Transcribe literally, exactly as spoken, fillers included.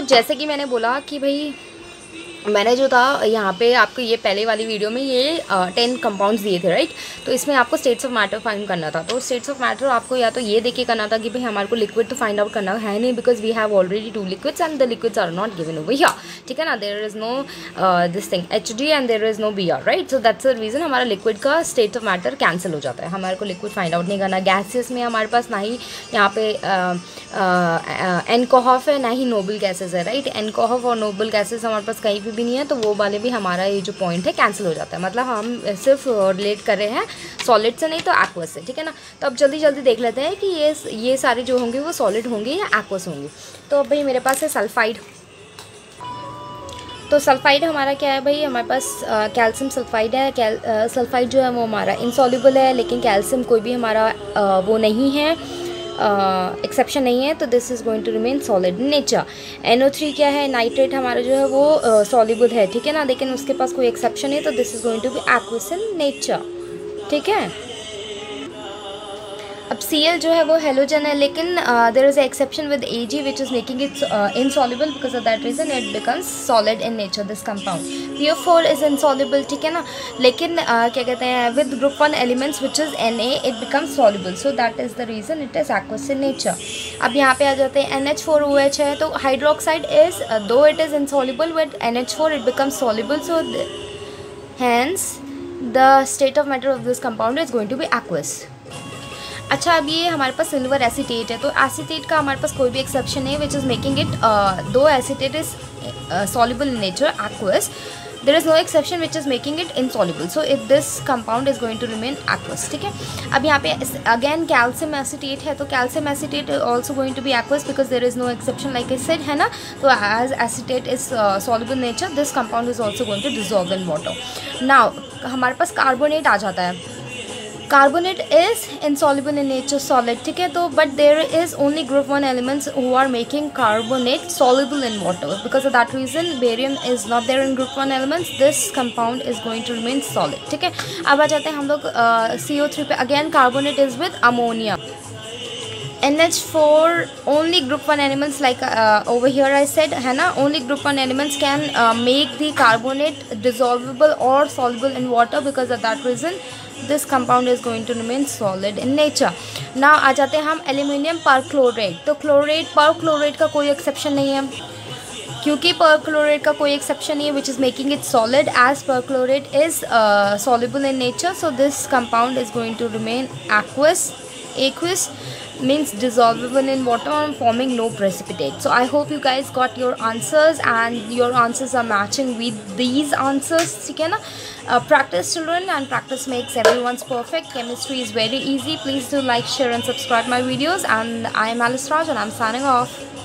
जैसे कि मैंने बोला कि भाई मैंने जो था यहाँ पे आपको ये पहले वाली वीडियो में ये टेन कंपाउंड्स दिए थे, राइट। तो इसमें आपको स्टेट्स ऑफ मैटर फाइंड करना था। तो स्टेट्स ऑफ मैटर आपको या तो ये देखिए करना था कि भाई हमारे को लिक्विड तो फाइंड आउट करना है नहीं, because we have already two liquids and the liquids are not given over here, ठीक है ना। There is no this thing H D and there is no B R, right. So that's the reason हमारा liquid का state of matter cancel हो जाता है। हमारे को लिक्विड फाइंड आउट नहीं करना। गैसेस में हमारे पास ना ही यहाँ पे एनकोहॉफ है, ना ही नोबल गैसेज है, राइट। एनकोहॉफ और नोबल गैसेज हमारे पास कहीं भी, भी नहीं है, तो वो भी हमारा ये जो पॉइंट है कैंसिल हो जाता है। मतलब हम सिर्फ रिलेट कर रहे हैं सॉलिड से, नहीं तो एक्वस से, ठीक है ना। तो अब जल्दी जल्दी देख लेते हैं कि ये ये सारे जो होंगे वो सॉलिड होंगे या एक्वस होंगे। तो अब भाई मेरे पास है सल्फाइड। तो सल्फाइड हमारा क्या है भाई, हमारे पास कैल्शियम सल्फाइड है। कैल सल्फाइड जो है वो हमारा इनसॉल्युबल है, लेकिन कैल्शियम कोई भी हमारा आ, वो नहीं है, एक्सेप्शन uh, नहीं है, तो this is going to remain solid in nature. N O three क्या है, नाइट्रेट हमारा जो है वो सॉल्युबल uh, है, ठीक है ना, लेकिन उसके पास कोई एक्सेप्शन है, तो this is going to be aqueous in nature, ठीक है। अब Cl जो है वो हेलोजन है, लेकिन there is exception with Ag which is making it insoluble, because of that reason it becomes solid in nature this compound. P O four is insoluble, ठीक है ना, लेकिन uh, क्या कहते हैं with group one elements which is Na it becomes soluble, so that is the reason it is aqueous in nature. अब यहाँ पे आ जाते हैं N H four O H है, तो hydroxide is though it is insoluble with N H four it becomes soluble, so hence the state of matter of this compound is going to be aqueous. अच्छा, अब ये हमारे पास silver acetate है, तो acetate का हमारे पास कोई भी एक्सेप्शन नहीं है which is making it, though acetate is soluble in nature aqueous, there is no exception which is making it insoluble, so it this compound is going to remain aqueous, ठीक है। अब यहाँ पे अगेन कैल्शियम एसीटेट है, तो calcium acetate also going to be aqueous because there is no exception like I said, है ना। तो as acetate is soluble nature, this compound is also going to dissolve in water. Now हमारे पास carbonate आ जाता है। Carbonate is insoluble in nature solid, ठीक है, तो but there is only group one elements who are making carbonate soluble in water, because of that reason barium is not there in group one elements, this compound is going to remain solid, ठीक है। अब आ जाते हैं हम लोग C O three पे। Again carbonate is with ammonia. N H four only group one elements like uh, over here I said, है ना, only group one elements can uh, make the carbonate dissolvable or soluble in water, because of that reason this compound is going to remain solid in nature. Now आ जाते हैं हम aluminium perchlorate. तो chlorate perchlorate का कोई exception नहीं है, क्योंकि perchlorate का कोई एक्सेप्शन नहीं है which is making it solid, as perchlorate is soluble in nature, so this compound is going to remain aqueous. Aqueous means dissolvable in water and forming no precipitate. So I hope you guys got your answers and your answers are matching with these answers, ठीक है ना। uh, practice children, and practice makes everyone's perfect. Chemistry is very easy. Please do like, share and subscribe my videos, and I am Alice Raj and I'm signing off.